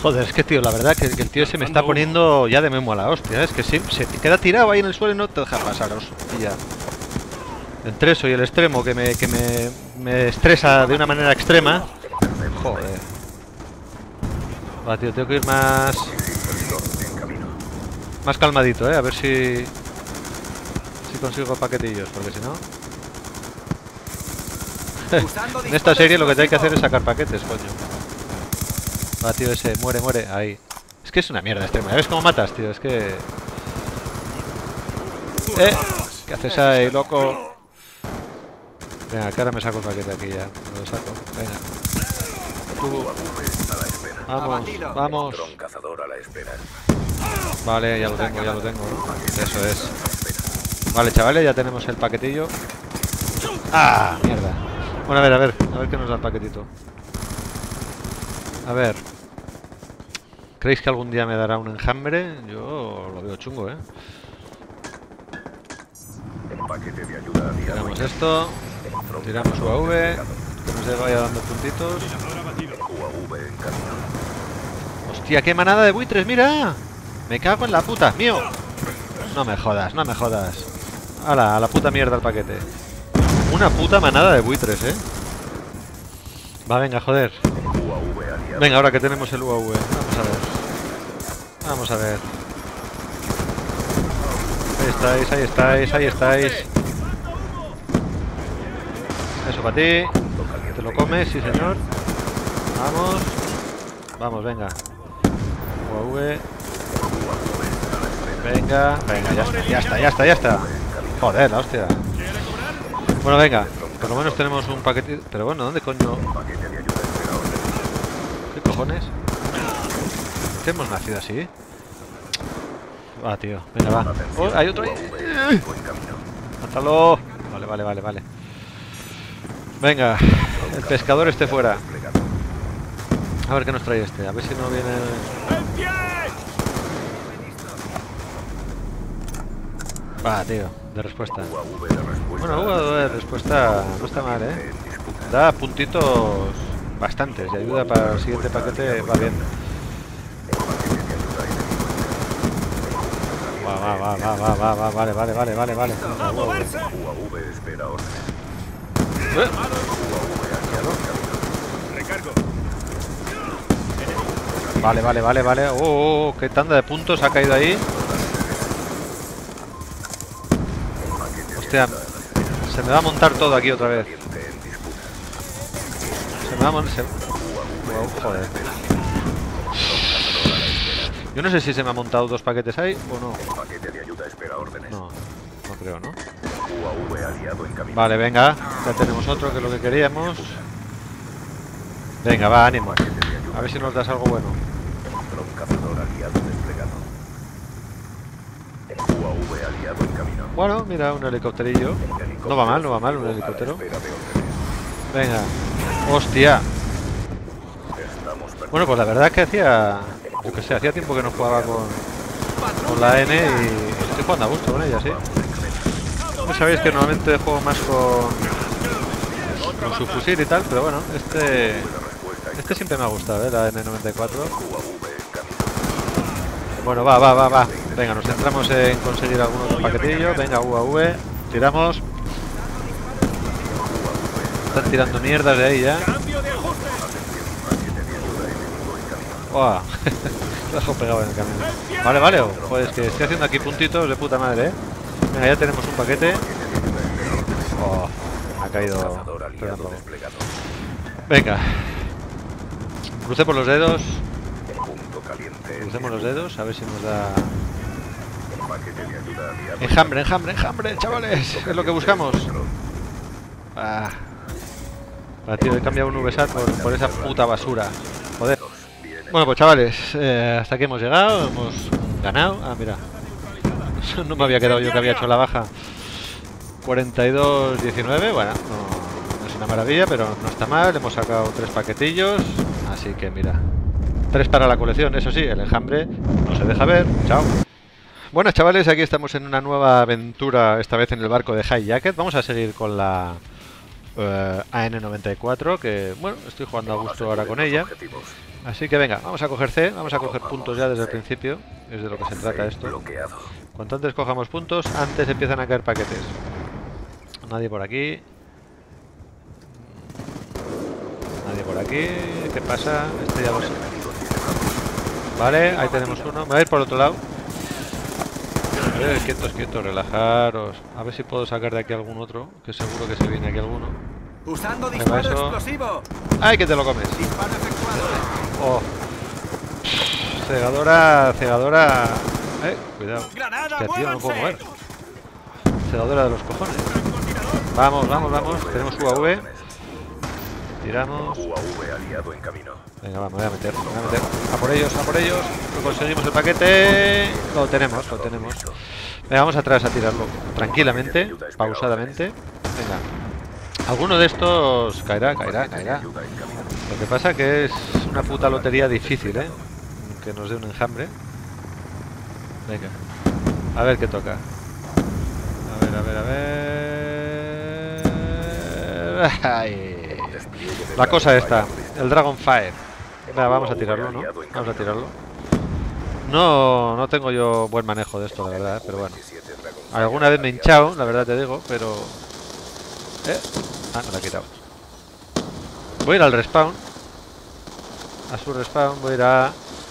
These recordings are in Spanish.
Joder, es que tío, la verdad que el tío se me está poniendo ya de memo a la hostia, ¿eh? Es que se queda tirado ahí en el suelo y no te deja pasar, hostia. Entre eso y el extremo que me estresa de una manera extrema. Joder. Va, tío, tengo que ir más calmadito, a ver si consigo paquetillos, porque si no en esta serie lo que hay que hacer es sacar paquetes, coño. Va, tío, ese, muere, ahí. Es que es una mierda extrema, ¿ves cómo matas, tío? Es que... ¿qué haces ahí, loco? Venga, que ahora me saco el paquete aquí ya. Me lo saco, venga. Vamos. Vale, ya lo tengo, ¿no? Eso es. Vale, chavales, ya tenemos el paquetillo. ¡Ah! Mierda. Bueno, a ver qué nos da el paquetito. A ver. ¿Creéis que algún día me dará un enjambre? Yo lo veo chungo, ¿eh? Tiramos esto. Tiramos UAV. Que nos vaya dando puntitos. ¡Hostia, qué manada de buitres! ¡Mira! ¡Me cago en la puta! ¡Mío! No me jodas, no me jodas. ¡Hala! A la puta mierda el paquete. Una puta manada de buitres, ¿eh? Va, venga, joder. Venga, ahora que tenemos el UAV. Vamos a ver. Vamos a ver. Ahí estáis. Eso para ti. Te lo comes, sí señor. Vamos, venga. UAV. Venga, ya está. Joder, la hostia. Bueno, venga. Por lo menos tenemos un paquete. Pero bueno, ¿dónde coño? ¿Qué cojones? ¿Qué hemos nacido así? Va, tío. Venga, va. Oh, hay otro ahí. Mátalo. Vale. Venga. El pescador esté fuera. A ver qué nos trae este. A ver si no viene... Va, tío. De respuesta. Bueno, UAV de respuesta no está mal, ¿eh? Da puntitos bastantes y ayuda para el siguiente paquete. Va bien. Va. Vale. Vale. Oh, qué tanda de puntos ha caído ahí. Hostia, se me va a montar todo aquí otra vez. Se me va a montar... Oh, joder. Yo no sé si se me han montado dos paquetes ahí o no. No creo, ¿no? Vale, venga. Ya tenemos otro, que es lo que queríamos. Venga, va, ánimo. A ver si nos das algo bueno. Bueno, mira, un helicópterillo. No va mal, un helicóptero. Venga. Hostia. Bueno, pues la verdad es que hacía... Yo que sé, hacía tiempo que no jugaba con la N y estoy jugando a gusto con ella, sí. Pues sabéis que normalmente juego más con su fusil y tal, pero bueno, este siempre me ha gustado, la N94. Bueno, va. Venga, nos centramos en conseguir algún otro paquetillo. Venga, UAV, tiramos. Están tirando mierdas de ahí ya. ¡Wow! Lo dejo pegado en el camino. Vale. Pues que estoy haciendo aquí puntitos de puta madre, ¿eh? Venga, ya tenemos un paquete. Oh, me ha caído. Venga. Crucemos los dedos. Crucemos los dedos, a ver si nos da... Enjambre, chavales. Es lo que buscamos. Tío, he cambiado un VSAT por esa puta basura. Joder. Bueno, pues chavales, hasta aquí hemos llegado, hemos ganado. Ah, mira. No me había quedado yo que había hecho la baja. 42-19, bueno, no es una maravilla, pero no está mal. Hemos sacado 3 paquetillos, así que mira. 3 para la colección, eso sí, el enjambre no se deja ver. Chao. Bueno, chavales, aquí estamos en una nueva aventura, esta vez en el barco de High Jacket. Vamos a seguir con la AN94, que bueno, estoy jugando a gusto ahora con ella. Así que venga, vamos a coger C, vamos a coger puntos ya desde el principio. Es de lo que se trata esto. Cuanto antes cojamos puntos, antes empiezan a caer paquetes. Nadie por aquí. Nadie por aquí. ¿Qué pasa? Este ya lo sé. Vale, ahí tenemos uno. Me voy a ir por el otro lado. Quietos, quietos, relajaros. A ver si puedo sacar de aquí algún otro. Que seguro que se viene aquí alguno. Usando disparo explosivo. ¡Ay, que te lo comes! Disparo efectuado. Oh. Cegadora, cegadora. Cuidado. Granada, Hostia, tío, no puedo mover. muévanse. Cegadora de los cojones. Vamos, vamos, vamos. Tenemos UAV. Tiramos. UAV aliado en camino. Venga, va, me voy a meter, me voy a meter. A por ellos, a por ellos. Conseguimos el paquete. Lo tenemos, lo tenemos. Venga, vamos atrás a tirarlo. Tranquilamente, pausadamente. Venga. Alguno de estos caerá, caerá, caerá. Lo que pasa que es una puta lotería difícil, ¿eh? Que nos dé un enjambre. Venga. A ver qué toca. A ver, a ver, a ver. Ay. La cosa esta. El Dragonfire. Venga, vamos a tirarlo, ¿no? Vamos a tirarlo. No tengo yo buen manejo de esto, la verdad, pero bueno. Alguna vez me he hinchado, la verdad te digo, pero... me la he quitado. Voy a ir al respawn. A su respawn, voy a ir a...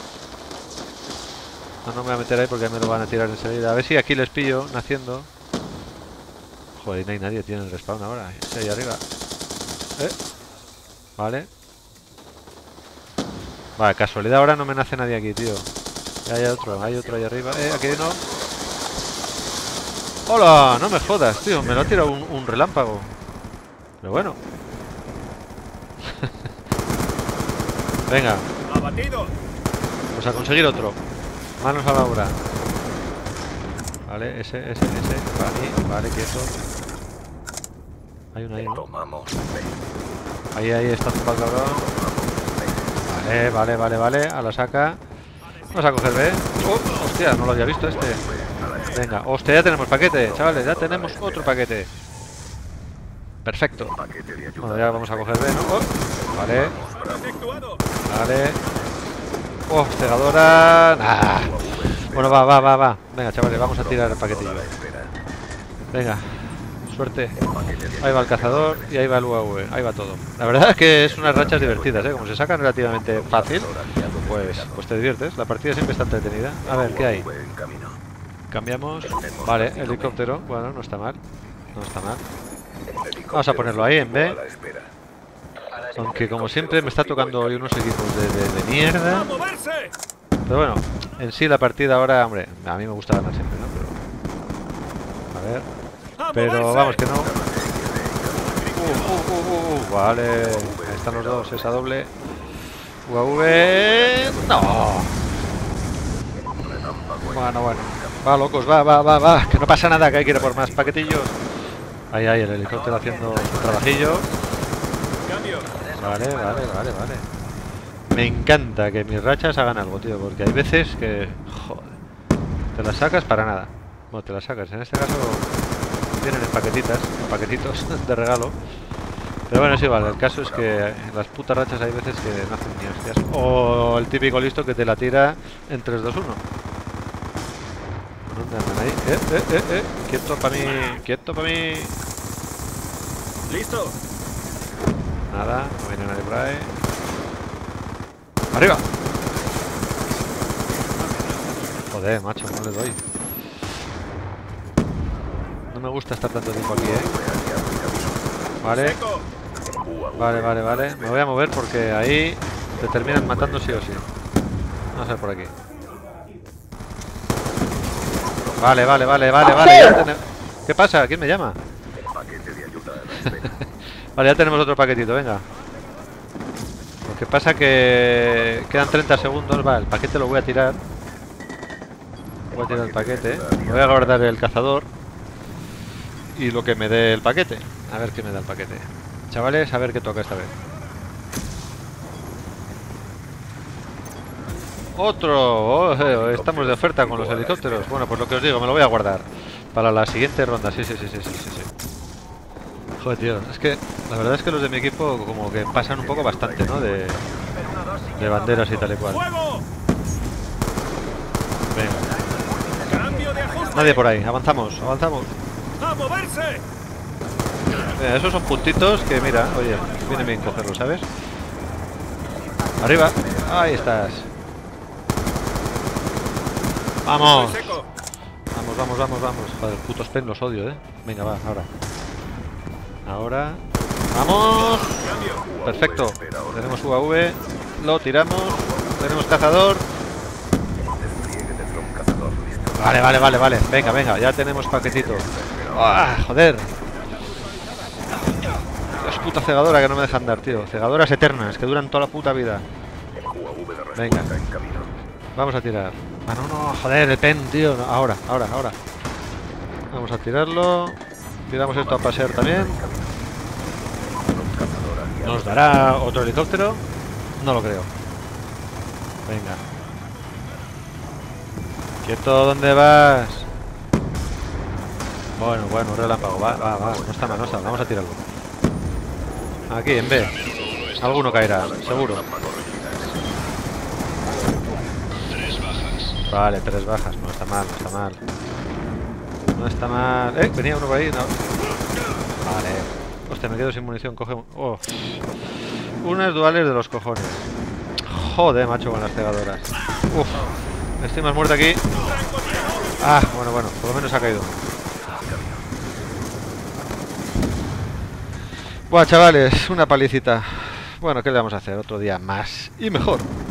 No me voy a meter ahí porque me lo van a tirar enseguida. A ver si aquí les pillo, naciendo. Joder, no hay nadie, tiene el respawn ahora. Ahí arriba. Vale. Vale, casualidad ahora no me nace nadie aquí, tío. Hay otro ahí arriba. Aquí no. ¡Hola! No me jodas, tío. Me lo ha tirado un relámpago. Pero bueno. Venga. Abatido. Pues a conseguir otro. Manos a la obra. Vale, ese. Vale, quieto. Hay uno ahí, ¿no? Ahí está tumbado el cabrón. Vale. A la saca. Vamos a coger B. Hostia, no lo había visto este. Venga, hostia, ya tenemos paquete, chavales. Ya tenemos otro paquete. Perfecto. Bueno, ya vamos a coger B, ¿no? Vale. Vale. Cegadora. Nah. Bueno, va. Venga, chavales, vamos a tirar el paquetillo. Venga. Suerte. Ahí va el cazador y ahí va el UAV. Ahí va todo. La verdad es que es unas rachas divertidas, ¿eh? Como se sacan relativamente fácil, pues te diviertes. La partida siempre está entretenida. A ver, ¿qué hay? Cambiamos. Vale, helicóptero. Bueno, no está mal. No está mal. Vamos a ponerlo ahí en B. Aunque como siempre me está tocando hoy unos equipos de mierda. Pero bueno, en sí la partida ahora, hombre, a mí me gusta ganar siempre, ¿no? Pero... A ver... Pero vamos que no. Vale. Ahí están los dos, esa doble. UAV. No. Bueno. Va, locos, va. Que no pasa nada, que hay que ir por más paquetillos. Ahí, el helicóptero haciendo su trabajillo. Vale. Me encanta que mis rachas hagan algo, tío, porque hay veces que... Joder. Te las sacas para nada. Bueno, te las sacas. En este caso... Vienen en paquetitos de regalo. Pero bueno, es igual, el caso es que las putas rachas hay veces que no hacen ni hostias. O el típico listo que te la tira en 3, 2, 1. ¿Dónde andan ahí? Quieto para mí. Listo. Nada, no viene nadie por ahí. ¡Arriba! Joder, macho, no le doy. No me gusta estar tanto tiempo aquí, Vale. Me voy a mover porque ahí te terminan matando sí o sí. Vamos a ver por aquí. Vale. ¿Qué pasa? ¿Quién me llama? Vale, ya tenemos otro paquetito, venga. Lo que pasa que quedan 30 segundos. Vale, el paquete lo voy a tirar. Voy a tirar el paquete. Me voy a guardar el cazador. Y lo que me dé el paquete. A ver qué me da el paquete. Chavales, a ver qué toca esta vez. Otro. Estamos de oferta con los helicópteros. Bueno, pues lo que os digo, me lo voy a guardar para la siguiente ronda. Sí. Joder, tío. Es que la verdad es que los de mi equipo como que pasan un poco bastante, ¿no? De De banderas y tal y cual. ¡Fuego! Venga. ¡Cambio de ajuste! Nadie por ahí. Avanzamos, avanzamos. ¡A moverse! Mira, esos son puntitos que, mira, oye, viene bien cogerlos, ¿sabes? Arriba. Ahí estás. ¡Vamos! Estoy seco. Vamos, vamos, vamos, vamos. Joder, putos pen los odio, ¿eh? Venga, va, ahora. Ahora. ¡Vamos! Cambio. Perfecto. Tenemos UAV. Lo tiramos. Tenemos cazador. Vale, vale, vale, vale. Venga, venga, ya tenemos paquetito. ¡Ah, joder! Dios, puta cegadora que no me dejan dar, tío. Cegadoras eternas que duran toda la puta vida. Venga. Vamos a tirar. Ah, no, no, joder, el pen, tío. No, ahora, ahora, ahora. Vamos a tirarlo. Tiramos esto a pasear también. ¿Nos dará otro helicóptero? No lo creo. Venga. Quieto, ¿dónde vas? Bueno, bueno, relámpago. Va, va, va. No está mal, no está mal. Vamos a tirarlo. Aquí, en B. Alguno caerá, seguro. Vale, 3 bajas. No está mal, no está mal. No está mal. Venía uno por ahí. No. Vale. Hostia, me quedo sin munición. Coge. Oh. Unas duales de los cojones. Joder, macho, con las cegadoras. Uf. Estoy más muerto aquí. Ah, bueno, bueno. Por lo menos ha caído. Buah, chavales. Una palicita. Bueno, ¿qué le vamos a hacer? Otro día más. Y mejor.